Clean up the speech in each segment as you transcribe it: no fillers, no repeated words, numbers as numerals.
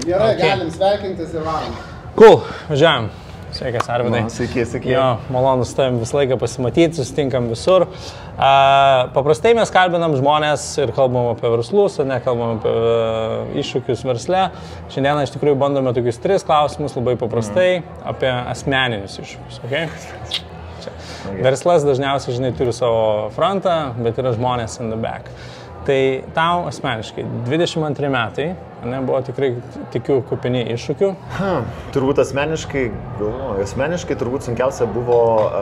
Gerai, galim sveikintis ir varom. Cool, važiuojam. Sveikas, Arvidai. Sveiki, sveiki. Jo, malonu su tavim visą laiką pasimatyti, susitinkam visur. Paprastai mes kalbinam žmonės ir kalbam apie verslus, o ne kalbam apie iššūkius versle. Šiandieną iš tikrųjų bandome tokius 3 klausimus labai paprastai apie asmeninius iššūkius. Okay? Verslas dažniausiai, žinai, turi savo frontą, bet yra žmonės in the back. Tai tau asmeniškai 22 metai, buvo tikrai, tikiu, kupini iššūkių. Turbūt asmeniškai turbūt sunkiausia buvo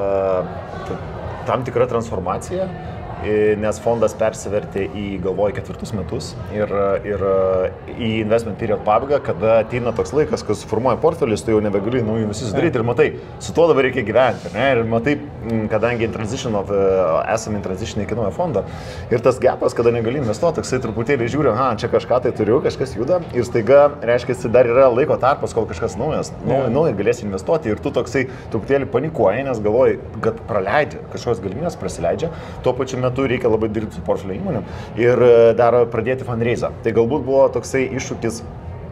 tam tikra transformacija, nes fondas persivertė į galvoju 4 metus ir į investment period pabaigą, kada ateina toks laikas, kai suformuoja portfelius, tu jau nebegali naujų investicijų daryti ir matai, su tuo dabar reikia gyventi. Ne? Ir matai, kadangi esame in transition į naują fondą ir tas gapas, kada negali investuoti, toksai truputėlį žiūri, čia kažką tai turiu, kažkas juda ir staiga, reiškia, dar yra laiko tarpas, kol kažkas naujas galės investuoti ir tu toksai truputėlį panikuoji, nes galvoji, kad praleidžia, kažkokios galimybės prasileidžia, tuo pačiu metu reikia labai dirbti su portfelio įmonėm ir dar pradėti fundraisą. Tai galbūt buvo toksai iššūkis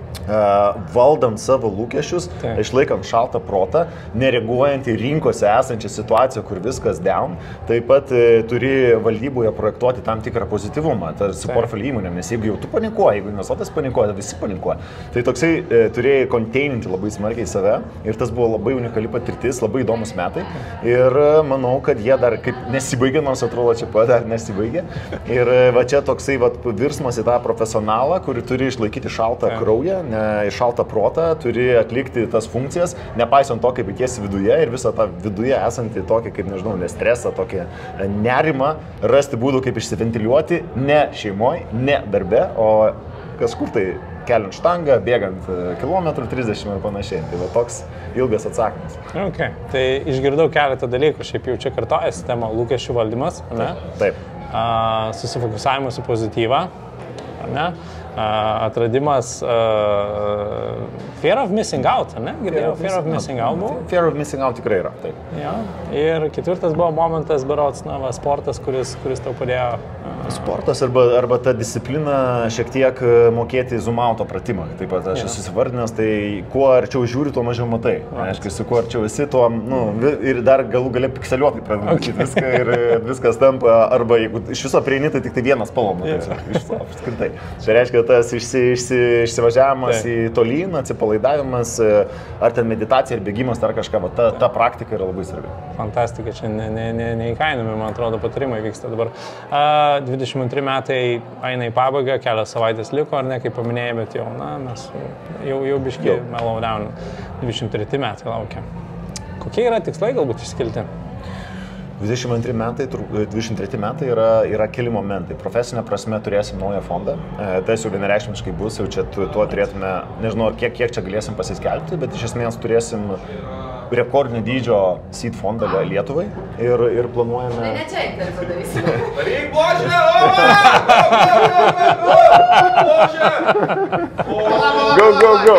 valdant savo lūkesčius, išlaikant šaltą protą, nereaguojant į rinkose esančią situaciją, kur viskas down. Taip pat turi valdyboje projektuoti tam tikrą pozityvumą su portfelio įmonėm, nes jeigu jau tu panikuoji, jeigu investuotojas panikuoja, visi panikuoja. Tai toksai turėjai konteininti labai smarkiai save ir tas buvo labai unikali patirtis, labai įdomus metai ir manau, kad jie dar kaip nesibaigė, nors atrodo čia pat dar nesibaigė. Ir va čia toksai virsmas į tą profesionalą, kuri turi išlaikyti šaltą kraują, šaltą protą, turi atlikti tas funkcijas, nepaisant to, kaip įtiesi viduje ir visą tą viduje esantį tokį, kaip nežinau, stresą, tokį nerimą, rasti būdų, kaip išsiventiliuoti, ne šeimoje, ne darbe, o kažkur tai keliant štangą, bėgant kilometrų 30 ir panašiai. Tai va toks ilgas atsakymas. Okay. Tai išgirdau keletą dalykų, šiaip jau čia kartojasi tema lūkesčių valdymas, ne? Taip. Susifokusavimas į pozityvą, ne? Atradimas fear of missing out, ne? Girdėjau, fear of missing out buvo? Fear of missing out tikrai yra, taip. Ja. Ir 4 buvo momentas, berods, sportas, kuris tau padėjo. Sportas arba ta disciplina šiek tiek mokėti zoom out'o pratimą. Taip pat aš esu įsivardinęs, tai kuo arčiau žiūri, tuo mažiau matai. Aišku, kuo arčiau esi, tuo, ir dar galų gale pikseliuotai pradeda matyti viską ir viskas tampa, arba jeigu iš viso prieini, tai tik tai vienas spalvom matai. Apskritai. Tai reiškia, tas išsivažiavimas į tolyn, atsipalaidavimas, ar ten meditacija ir bėgimas, ar kažką, ta praktika yra labai svarbi. Fantastika, čia neįkainami, man atrodo, patarimai vyksta dabar. 22 metai eina į pabaigą, kelios savaitės liko, ar ne, kaip paminėjai, bet mes jau biški mellow down, 23 metai laukia. Kokie yra tikslai galbūt išskilti? 23 metai yra keli momentai. Profesinė prasme turėsim naują fondą. Tai jau vienareikšmiškai bus, jau čia tuo turėtume, nežinau, kiek čia galėsim pasiskelbti, bet iš esmės turėsim rekordinio dydžio seed fondą Lietuvai ir planuojame... Ne čia įtari padarysime. Varyk, Bože! Go!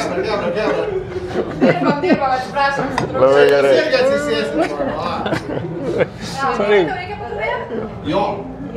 Dirbam, atsiprašom. Labai gerai. Irgi atsisėsim. Tau reikia padaryti? Jo.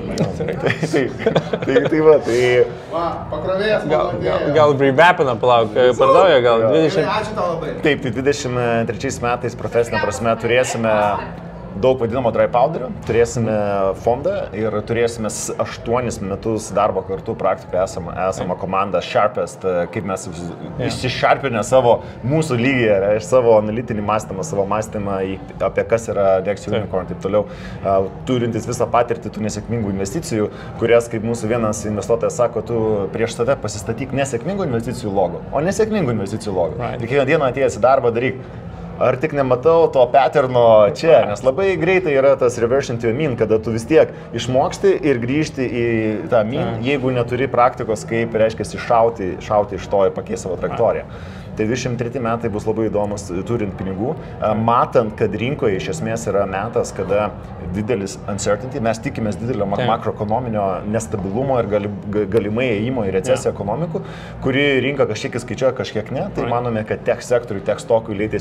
Tai va. Va, pakrovėjas paladėjo. Gal rebapina, palauk, pardauja, gal 20... Ačiū tau labai. Taip, tai 23 metais profesinė prasme turėsime daug vadinamo dry powderio, turėsime fondą ir turėsime 8 metus darbo kartu praktikoje esama komanda Sharpest, kaip mes išsišarpinę mūsų lygį, savo analitinį mąstymą, savo mąstymą apie kas yra Dexio Unicorn ir taip toliau, turintis visą patirtį tų nesėkmingų investicijų, kurias, kaip mūsų vienas investuotojas sako, tu prieš save pasistatyk nesėkmingų investicijų logo, o nesėkmingų investicijų logo. Kiekvieną dieną atėjęs į darbą daryk. Ar tik nematau to patterno čia, nes labai greitai yra tas reversion to mean, kada tu vis tiek išmoksti ir grįžti į tą mean, jeigu neturi praktikos, kaip reiškia šauti iš to ir pakeisti savo trajektoriją. Tai 23 metai bus labai įdomus turint pinigų, matant, kad rinkoje iš esmės yra metas, kada didelis uncertainty, mes tikimės didelio makroekonominio nestabilumo ir galimai ėjimo į recesiją ekonomikų, kuri rinka kažkiek skaičiuoja, kažkiek ne, tai manome, kad tech sektoriui, tech stokui, latest HD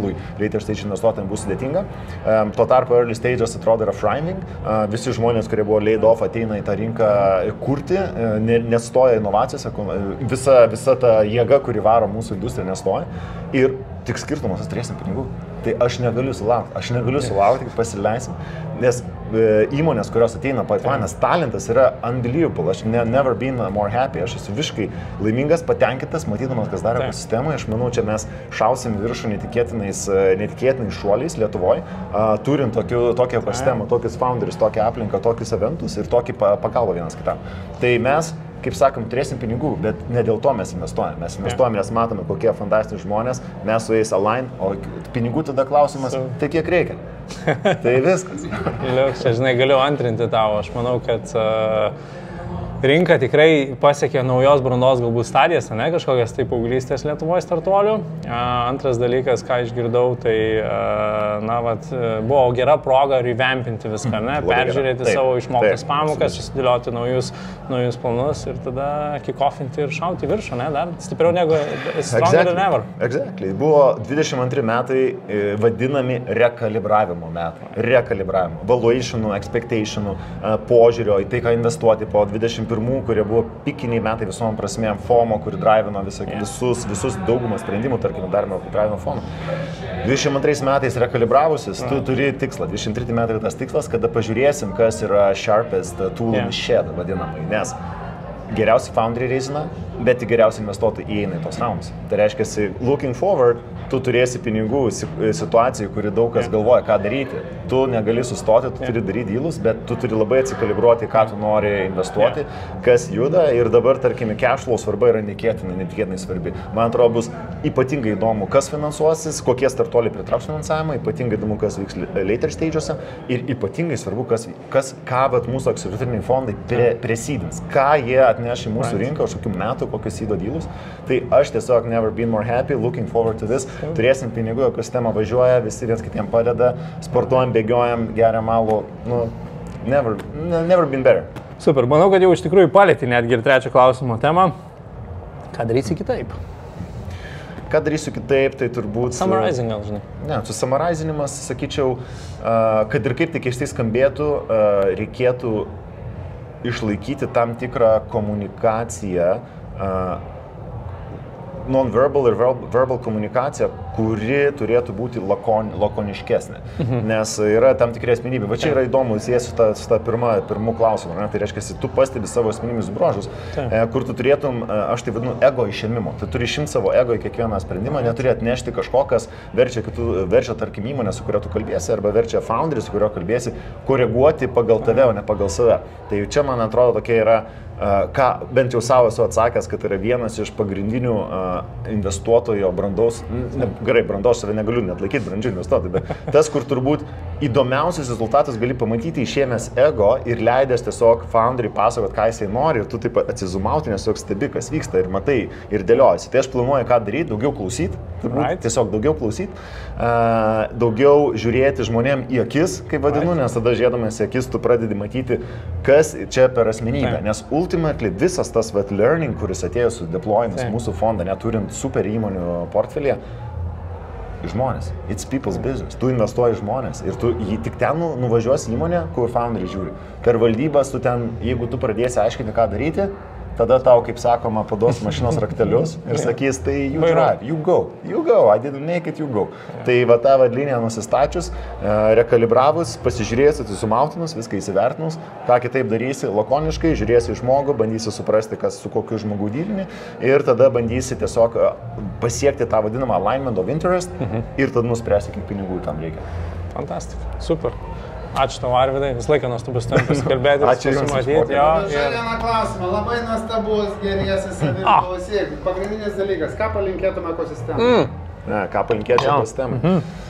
dealui later stage investuotojams bus sudėtinga. Tuo tarpu early stage'as atrodo yra thriving. Visi žmonės, kurie buvo laid off, ateina į tą rinką kurti, nestoja inovacijose, visa ta jėga, kuri varo mūsų industriją, nestoja. Ir tik skirtumas, turėsim pinigų. Tai aš negaliu sulaukti, kai pasileisim, nes įmonės, kurios ateina pipeline'as, talentas yra unbelievable. Aš never been more happy. Aš esu visiškai laimingas, patenkintas, matydamas, kas daro ekosistemoje. Aš manau, čia mes šausim viršų netikėtinais šuoliais Lietuvoje, turint tokią ekosistemą, tokius founderius, tokią aplinką, tokius eventus ir tokį pagalbą vienas kitam. Tai mes, kaip sakom, turėsim pinigų, bet ne dėl to mes investuojame. Mes investuojame, nes matome, kokie fantastiniai žmonės, mes su jais align, o pinigų tada klausimas, tai kiek reikia. Tai viskas. Liuks, aš žinai, galiu antrinti tavo. Aš manau, kad rinka tikrai pasiekė naujos brandos galbūt stadijas, ne kažkokias tai paauglystės Lietuvoje startuolių. Antras dalykas, ką išgirdau, tai buvo gera proga revampinti viską, ne? Peržiūrėti savo išmoktas pamokas, susidėlioti naujus planus ir tada kick-offinti ir šauti viršų, ne? Dar stipriau negu stronger than ever. Exactly. Buvo 22 metai vadinami rekalibravimo metai. Rekalibravimo. Valuationų, expectationų, požiūrio į tai, ką investuoti po 21, kurie buvo pikiniai metai visom prasmėm, FOMO, kuri drivino visus daugumą sprendimų, tarkim, darėme drivino FOMO. 22 metais rekalibravusis, tu turi tikslą. 23 metai tas tikslas, kada pažiūrėsim, kas yra sharpest tool in shed, vadinamai, nes geriausi founderiai reizina, bet geriausi investuotojai įeina į tos raundus. Tai reiškia, looking forward, tu turėsi pinigų situacijai, kuri daug kas galvoja, ką daryti. Tu negali sustoti, tu turi daryti dealus, bet tu turi labai atsikalibruoti, ką tu nori investuoti, kas juda. Ir dabar, tarkime, cash flow svarba yra netikėtinai svarbi. Man atrodo, bus ypatingai įdomu, kas finansuosis, kokie startuoliai pritrauks finansavimą, ypatingai įdomu, kas vyks later stage'uose ir ypatingai svarbu, ką mūsų akceleratoriniai fondai presydins, ką jie atneš į mūsų rinką už kokių metų, kokius įdo dealus. Tai aš tiesiog never been more happy, looking forward to this. Turėsim pinigų, ekosistema važiuoja, visi viens kitiem padeda, sportuojam, bėgiojam, geriam alų. Never been better. Super, manau, kad jau iš tikrųjų palėtė netgi ir trečią klausimo temą. Ką darysi kitaip? Ką darysiu kitaip, tai turbūt... Summarizing, gal žinai. Ne, summarizinimas, sakyčiau, kad ir kaip tik keistai skambėtų, reikėtų išlaikyti tam tikrą komunikaciją, non-verbal ir verbal komunikacija, kuri turėtų būti lakoniškesnė. Nes yra tam tikri asmenybė. Va čia yra įdomu, siejasi su ta pirmu klausimu. Tai reiškia, tu pastebi savo asmeninius bruožus, kur tu turėtum, aš tai vadinu, ego išėmimo. Tu turi išimti savo ego į kiekvieną sprendimą, neturi atnešti kažko, kas verčia tarkim įmonę, su kuria tu kalbėsi, arba verčia founderį, su kurio kalbėsi, koreguoti pagal tave, o ne pagal save. Tai čia, man atrodo, tokia yra, ką bent jau savo esu atsakęs, kad yra vienas iš pagrindinių investuotojo brandaus, brandos save negaliu net laikyti brandžių investuotojų, bet tas, kur turbūt įdomiausias rezultatas gali pamatyti išėmęs ego ir leidęs tiesiog founderiui pasakot, ką jisai nori ir tu taip atsizumauti, nes tiesiog stebi, kas vyksta ir matai ir dėliojasi. Tai aš planuoju, ką daryti, daugiau klausyti, tiesiog daugiau klausyti, daugiau žiūrėti žmonėm į akis, kaip vadinu, nes tada žiūrėdamas į akis tu pradedi matyti, kas čia per asmenybę, nes ultimately visas tas learning, kuris atėjo su deployinus mūsų fondą, neturint super įmonių portfelyje, žmonės. It's people's business. Tu investuoji žmonės ir tu tik ten nuvažiuosi įmonę, kur founderiai žiūri. Per valdybas tu ten, jeigu tu pradėsi aiškinti, ką daryti, tada tau, kaip sakoma, paduos mašinos raktelius ir sakys, tai you drive, you go, I didn't make it, you go. Tai va tą vadliniją nusistačius, rekalibravus, pasižiūrėjus, atsisumautinus, viską įsivertinus, ką kitaip darysi, lakoniškai, žiūrėsi į žmogų, bandysi suprasti, kas su kokiu žmogu dylini ir tada bandysi tiesiog pasiekti tą vadinamą alignment of interest ir tada nuspręsti, kiek pinigų tam reikia. Fantastika, super. Ačiū tau, Arvydai, visą laiką nuostabus tam pasikalbėti, susimatyti. Vieną klausimą, labai nuostabus, geriesi saviklausyk. Pagrindinis dalykas, ką palinkėtume ekosistemai? Ką palinkėčiau ekosistemai?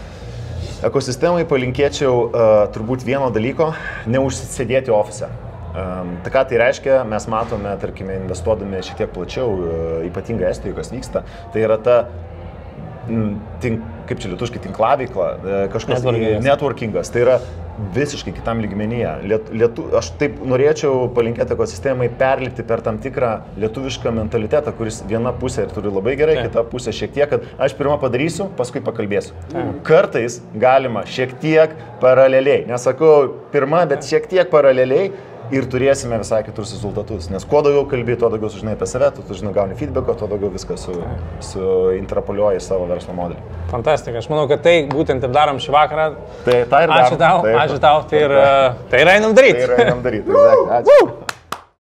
Ekosistemai palinkėčiau turbūt vieno dalyko, neužsisėdėti ofise. Tai ką tai reiškia, mes matome, tarkime, investuodami šiek tiek plačiau, ypatingai Estijoje, kas vyksta, tai yra ta kaip čia lietuviškai tinklaveikla, kažkas networkingas. Tai yra visiškai kitam lygmenyje. Aš taip norėčiau palinkėti ekosistemai perlipti per tam tikrą lietuvišką mentalitetą, kuris viena pusė turi labai gerai, kita pusė šiek tiek, kad aš pirmą padarysiu, paskui pakalbėsiu. Kartais galima šiek tiek paraleliai, nesakau pirmą, bet šiek tiek paraleliai ir turėsime visai kitus rezultatus. Nes kuo daugiau kalbėjai, tuo daugiau sužinai apie save, tu žinai, gauni feedbacko, tuo daugiau viską suintrapoliuoji savo verslo modelį. Fantastika, aš manau, kad tai būtent ir darom šį vakarą. Tai ir darom. Ačiū tau, tai yra einam daryti. Tai yra einam daryti, exactly. Ačiū.